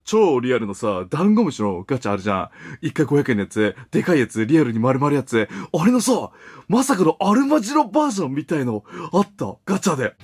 超リアルのさ、ダンゴムシのガチャあるじゃん。一回500円のやつ、でかいやつ、リアルに丸々やつ。あれのさ、まさかのアルマジロバージョンみたいのあった。ガチャで。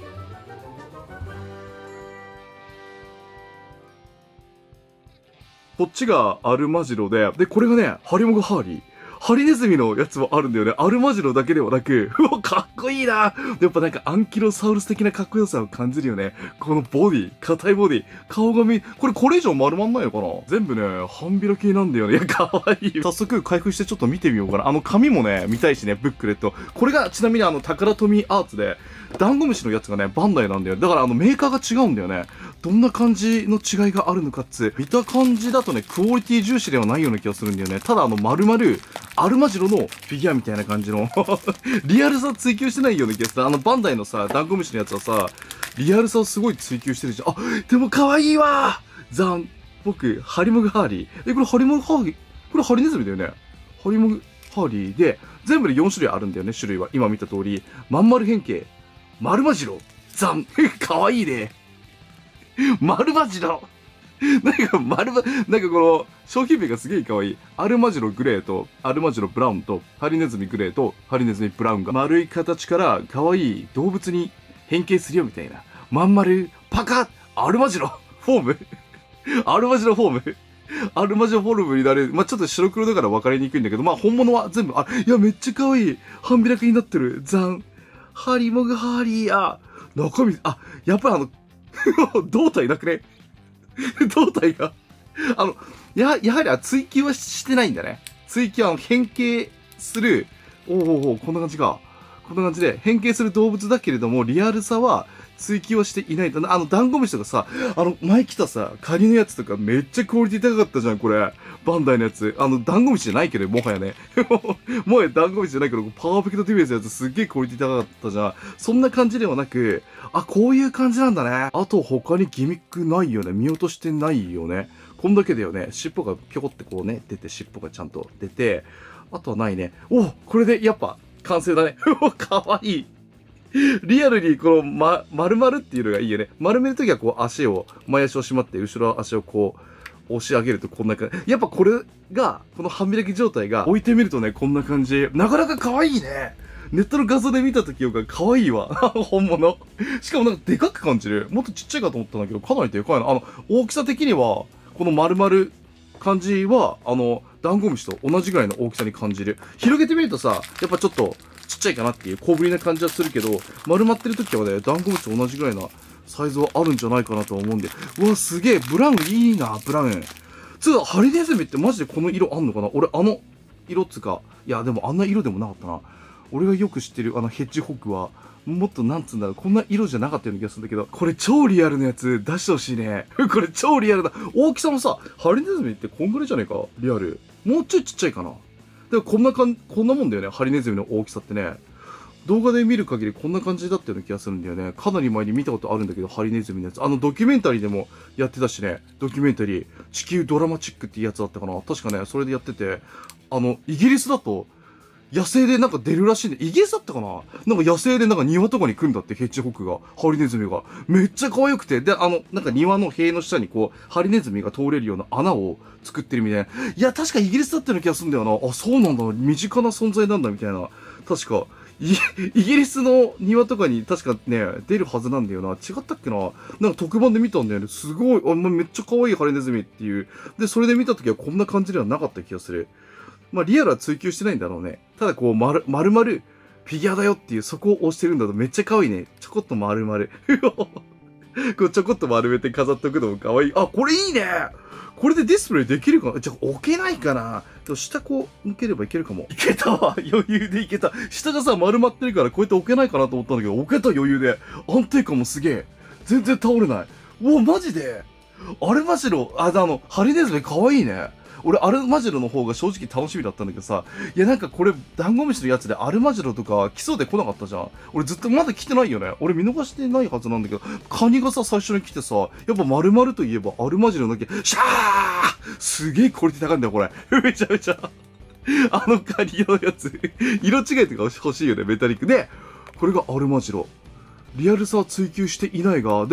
こっちがアルマジロで、で、これがね、ハリモグハーリー。ハリネズミのやつもあるんだよね。アルマジロだけではなく、うわ、かっこいいな。やっぱなんかアンキロサウルス的なかっこよさを感じるよね。このボディ、硬いボディ、顔がこれ以上丸まんないのかな。全部ね、半開きなんだよね。いや、かわいい。早速開封してちょっと見てみようかな。紙もね、見たいしね、ブックレット。これがちなみにタカラトミーアーツで、ダンゴムシのやつがね、バンダイなんだよ。だからメーカーが違うんだよね。どんな感じの違いがあるのか見た感じだとね、クオリティ重視ではないような気がするんだよね。ただ丸々、アルマジロのフィギュアみたいな感じのリアルさ追求してないような気がする。バンダイのさ、ダンゴムシのやつはさ、リアルさをすごい追求してるじゃん。あ、でも可愛いわー。ザン。僕、ハリモグハーリー。これハリモグハーリー、これハリネズミだよね。ハリモグハーリーで、全部で4種類あるんだよね、種類は。今見た通り。まん丸変形。丸マジロ。ザン。可愛いね。丸マジロ。なんかこの商品名がすげえ可愛い。アルマジログレーと、アルマジロブラウンと、ハリネズミグレーと、ハリネズミブラウンが丸い形から可愛い動物に変形するよみたいな。まん丸、パカッ、アルマジロ、フォームアルマジロフォームアルマジロフォルムになれる。まあ、ちょっと白黒だから分かりにくいんだけど、まあ、本物は全部、いや、めっちゃ可愛い。半開きになってる。ザン。ハリモグハーリー、中身、やっぱり胴体なくね胴体がやはり追求はしてないんだね。追求は変形する、こんな感じか。こんな感じで変形する動物だけれども、リアルさは追求はしていないんだな。ダンゴムシとかさ、前来たさ、カニのやつとかめっちゃクオリティ高かったじゃん、これ。バンダイのやつ。ダンゴムシじゃないけど、もはやね。もはやダンゴムシじゃないけど、パーフェクトディフェンスのやつすっげえクオリティ高かったじゃん。そんな感じではなく、こういう感じなんだね。あと他にギミックないよね。見落としてないよね。こんだけだよね。尻尾がぴょこってこうね、出て、尻尾がちゃんと出て、あとはないね。これでやっぱ完成だね。かわいい。リアルにこの丸々っていうのがいいよね。丸めるときはこう前足をしまって、後ろ足をこう、押し上げるとこんな感じ。やっぱこれが、この半開き状態が置いてみるとね、こんな感じ。なかなか可愛いね。ネットの画像で見たときより可愛いわ。本物。しかもなんかでかく感じる。もっとちっちゃいかと思ったんだけど、かなりでかいな。大きさ的には、この丸々感じは、ダンゴムシと同じぐらいの大きさに感じる。広げてみるとさ、やっぱちょっとちっちゃいかなっていう小ぶりな感じはするけど、丸まってる時はね、ダンゴムシと同じぐらいなサイズはあるんじゃないかなと思うんで。うわ、すげえ、ブラウンいいな、ブラウン。ハリネズミってマジでこの色あんのかな。俺、色っつか、いや、でもあんな色でもなかったな。俺がよく知ってるヘッジホッグは、もっとなんつうんだろう、こんな色じゃなかったような気がするんだけど、これ超リアルなやつ出してほしいね。これ超リアルだ。大きさもさ、ハリネズミってこんぐらいじゃねえか、リアル。もうちょいちっちゃいかな。でもこんなもんだよね、ハリネズミの大きさってね。動画で見る限りこんな感じだったような気がするんだよね。かなり前に見たことあるんだけど、ハリネズミのやつ。ドキュメンタリーでもやってたしね。ドキュメンタリー、地球ドラマチックっていうやつだったかな。確かね、それでやってて、イギリスだと、野生でなんか出るらしいんで、イギリスだったかな。なんか野生でなんか庭とかに来るんだって、ヘッジホッグが。ハリネズミが。めっちゃ可愛くて。で、なんか庭の塀の下にこう、ハリネズミが通れるような穴を作ってるみたいな。いや、確かイギリスだったような気がするんだよな。そうなんだ。身近な存在なんだ、みたいな。確か。イギリスの庭とかに確かね、出るはずなんだよな。違ったっけな。なんか特番で見たんだよね。すごい、めっちゃ可愛いハリネズミっていう。で、それで見たときはこんな感じではなかった気がする。まあ、リアルは追求してないんだろうね。ただこう、丸々、フィギュアだよっていう、そこを押してるんだとめっちゃ可愛いね。ちょこっと丸々。こうちょこっと丸めて飾っとくのも可愛い。これいいね。これでディスプレイできるかな。じゃあ置けないかな。でも下こう、抜ければいけるかも。いけたわ。余裕でいけた。下がさ、丸まってるからこうやって置けないかなと思ったんだけど、置けた余裕で。安定感もすげえ。全然倒れない。マジで。あれマジの、ハリネズミ可愛いね。俺、アルマジロの方が正直楽しみだったんだけどさ、いやなんかこれ、ダンゴムシのやつでアルマジロとか来そうで来なかったじゃん。俺ずっとまだ来てないよね。俺見逃してないはずなんだけど、カニがさ、最初に来てさ、やっぱ丸々といえばアルマジロだけ、シャーすげえクオリティ高いんだよ、これ。めちゃめちゃ。カニのやつ。色違いとか欲しいよね、メタリック。で、これがアルマジロ。リアルさは追求していないが、でも、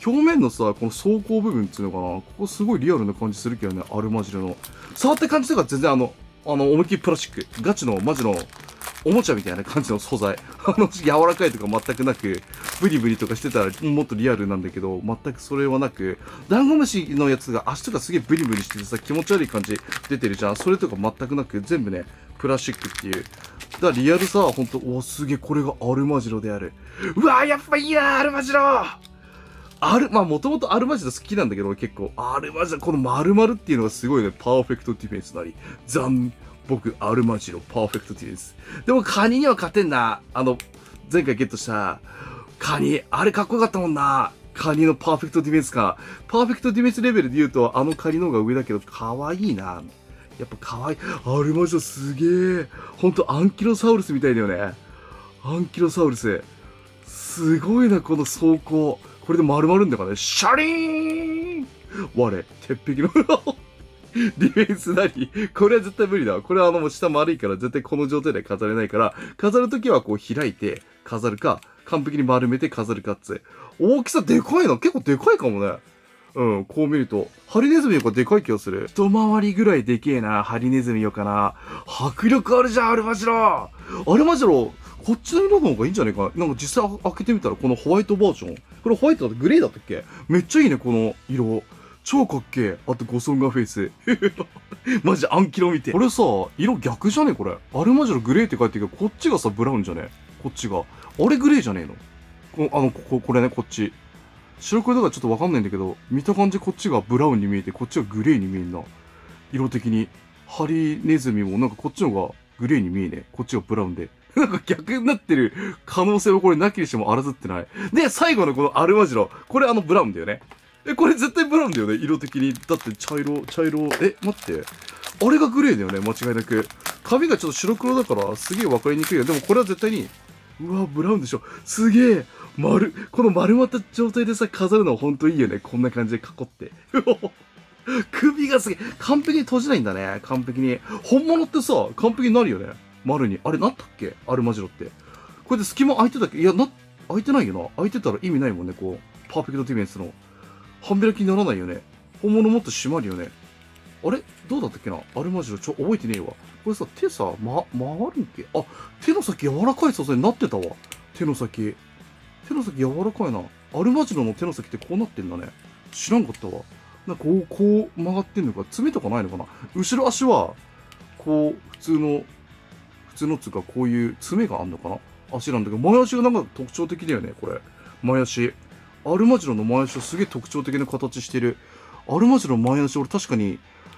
表面のさ、この装甲部分っていうのかな、ここすごいリアルな感じするけどね、アルマジロの。触った感じとか全然思いっきりプラスチック。ガチの、マジの、おもちゃみたいな感じの素材。柔らかいとか全くなく、ブリブリとかしてたらもっとリアルなんだけど、全くそれはなく、ダンゴムシのやつが足とかすげえブリブリしててさ、気持ち悪い感じ出てるじゃん。それとか全くなく、全部ね、プラスチックっていう。だからリアルさ、ほんと、おすげえ、これがアルマジロである。うわー、やっぱいいなー、アルマジロまあもともとアルマジロ好きなんだけど、結構。アルマジロ、この丸々っていうのがすごいね、パーフェクトディフェンスなり。僕、アルマジロ、パーフェクトディフェンス。でも、カニには勝てんな。前回ゲットした、カニ、あれかっこよかったもんな。カニのパーフェクトディフェンスか。パーフェクトディフェンスレベルで言うと、カニの方が上だけど、かわいいな。やっぱかわいい。アルマジロすげえ。ほんと、アンキロサウルスみたいだよね。アンキロサウルス。すごいな、この装甲。これで丸まるんだからね。シャリーン我、鉄壁のディフェンスなり。これは絶対無理だわ。これはもう下丸いから絶対この状態で飾れないから、飾るときはこう開いて飾るか、完璧に丸めて飾るかっつ。大きさでかいな。結構でかいかもね。うん、こう見ると。ハリネズミよりかでかい気がする。一回りぐらいでけえな、ハリネズミよかな。迫力あるじゃん、アルマジロ。アルマジロ、こっちの色の方がいいんじゃないかな。なんか実際開けてみたらこのホワイトバージョン。これホワイトだってグレーだったっけ？めっちゃいいね、この色。超かっけえ。あとゴソンガフェイス。マジアンキロ見て。これさ、色逆じゃねこれ。アルマジログレーって書いてるけど、こっちがさ、ブラウンじゃねこっちが。あれグレーじゃねえのこれね、こっち。白黒だからちょっとわかんないんだけど、見た感じこっちがブラウンに見えて、こっちがグレーに見えんな。色的に。ハリネズミもなんかこっちの方がグレーに見えねえ。こっちがブラウンで。なんか逆になってる可能性はこれなきにしてもあらずってない。で、最後のこのアルマジロ。これブラウンだよね。これ絶対ブラウンだよね、色的に。だって茶色、待って。あれがグレーだよね、間違いなく。髪がちょっと白黒だから、すげえわかりにくいよ。でもこれは絶対に、うわ、ブラウンでしょ。すげえ。この丸まった状態でさ、飾るのはほんといいよね。こんな感じで囲って。首がすげえ。完璧に閉じないんだね。完璧に。本物ってさ、完璧になるよね。丸に。あれなったっけアルマジロって。これで隙間空いてたっけ？いや、空いてないよな。空いてたら意味ないもんね、こう。パーフェクトディフェンスの。半開きにならないよね。本物もっと締まるよね。あれどうだったっけなアルマジロ、覚えてねえわ。これさ、手さ、回るんけ？あ、手の先柔らかい素材になってたわ。手の先柔らかいな。アルマジロの手の先ってこうなってんだね。知らんかったわ。なんかこう曲がってんのか、爪とかないのかな。後ろ足は、こう、普通のつうかこういう爪があんのかな足なんだけど、前足がなんか特徴的だよね、これ。前足。アルマジロの前足はすげえ特徴的な形してる。アルマジロの前足俺確かに、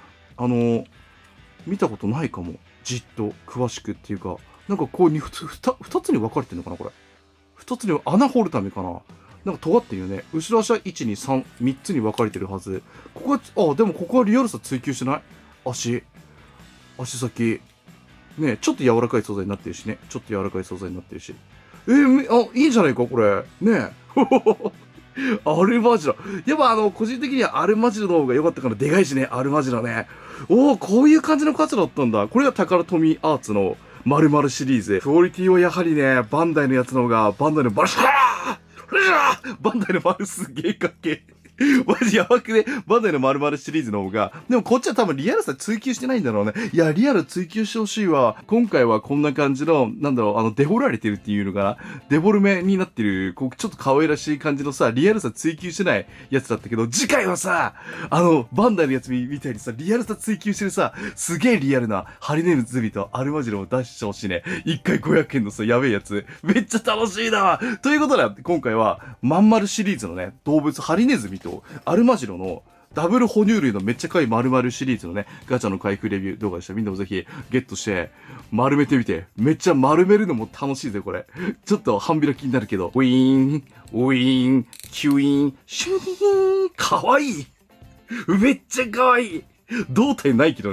見たことないかも。じっと、詳しくっていうか。なんかこうに、二つに分かれてんのかなこれ。二つに穴掘るためかな。なんか尖ってるよね。後ろ足は1、2、3、3つに分かれてるはず。ここは、でもここはリアルさ追求してない？足先。ねちょっと柔らかい素材になってるしね。ちょっと柔らかい素材になってるし。いいじゃないか、これ。ねアルマジロ。やっぱ個人的にはアルマジロの方が良かったからでかいしね、アルマジロね。こういう感じの価値だったんだ。これがタカラトミーアーツの〇〇シリーズ。クオリティはやはりね、バンダイのやつの方が、バンダイのバンダイの丸すげえかっけえ。マジやばくね。バンダイの〇〇シリーズの方が。でもこっちは多分リアルさ追求してないんだろうね。いや、リアル追求してほしいわ。今回はこんな感じの、デフォられてるっていうのかな。デフォルメになってる、ちょっと可愛らしい感じのさ、リアルさ追求してないやつだったけど、次回はさ、バンダイのやつみたいにさ、リアルさ追求してるさ、すげえリアルなハリネズミとアルマジロを出してほしいね。1回500円のさ、やべえやつ。めっちゃ楽しいな。ということで、今回は、まん丸シリーズのね、動物ハリネズミとアルマジロのダブル哺乳類のめっちゃ可愛い丸々シリーズのね、ガチャの開封レビュー動画でした。みんなもぜひゲットして丸めてみて。めっちゃ丸めるのも楽しいぜ、これ。ちょっと半開きになるけど。ウィーン、キュイーン、シューン、かわいい。めっちゃかわいい。胴体ないけどね。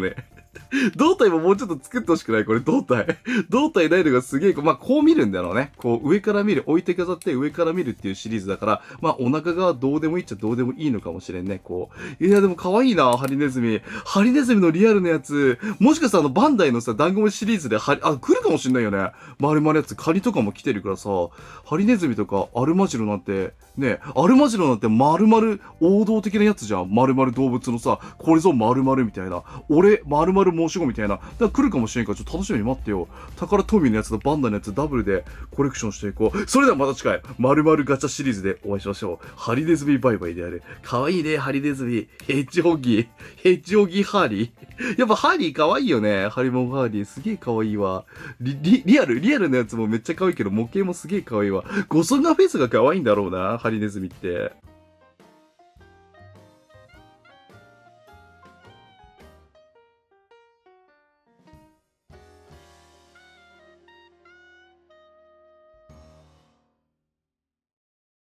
胴体ももうちょっと作ってほしくないこれ、胴体。胴体ないのがすげえ、まあ、こう見るんだろうね。こう、上から見る、置いて飾って上から見るっていうシリーズだから、まあ、お腹がどうでもいいっちゃどうでもいいのかもしれんね、こう。いや、でも可愛いな、ハリネズミ。ハリネズミのリアルなやつ、もしかしたらバンダイのさ、ダンゴムシシリーズで来るかもしんないよね。丸々やつ、カニとかも来てるからさ、ハリネズミとかアルマジロなんて、ね、アルマジロなんて丸々王道的なやつじゃん。丸々動物のさ、これぞ丸々みたいな。俺、丸々申し子みたいな。だから来るかもしれんから、ちょっと楽しみに待ってよ。宝トミーのやつとバンダのやつダブルでコレクションしていこう。それではまた次回、丸々ガチャシリーズでお会いしましょう。ハリネズミバイバイである。かわいいね、ハリネズミ。ヘッジホギハーリー。やっぱハーリーかわいいよね。ハリモンハーリー。すげえかわいいわ。リアルなやつもめっちゃかわいいけど、模型もすげえかわいいわ。ゴソンナフェイスがかわいいんだろうな、ハリネズミって。